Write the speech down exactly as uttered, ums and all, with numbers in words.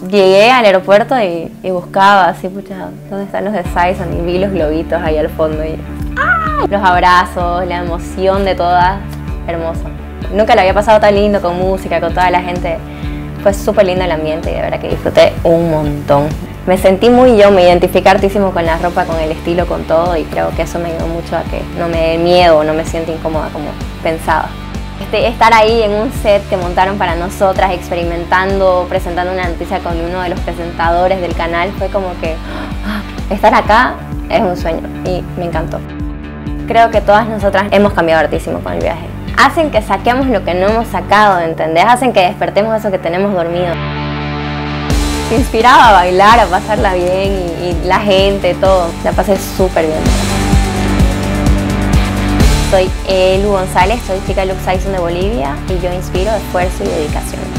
llegué al aeropuerto y, y buscaba así, pucha, ¿dónde están los de Saison? Y vi los globitos ahí al fondo y ¡ah! Los abrazos, la emoción de todas, hermoso. Nunca lo había pasado tan lindo con música, con toda la gente. Fue súper lindo el ambiente y de verdad que disfruté un montón. Me sentí muy yo, me identifiqué hartísimo con la ropa, con el estilo, con todo, y creo que eso me ayudó mucho a que no me dé miedo, no me sienta incómoda como pensaba. Este, estar ahí en un set que montaron para nosotras, experimentando, presentando una noticia con uno de los presentadores del canal, fue como que ¡ah! Estar acá es un sueño y me encantó. Creo que todas nosotras hemos cambiado hartísimo con el viaje. Hacen que saquemos lo que no hemos sacado, ¿entendés? Hacen que despertemos eso que tenemos dormido. Me inspiraba a bailar, a pasarla bien y, y la gente, todo. La pasé súper bien. Soy Elu González, soy chica Lux Saison de Bolivia y yo inspiro esfuerzo y dedicación.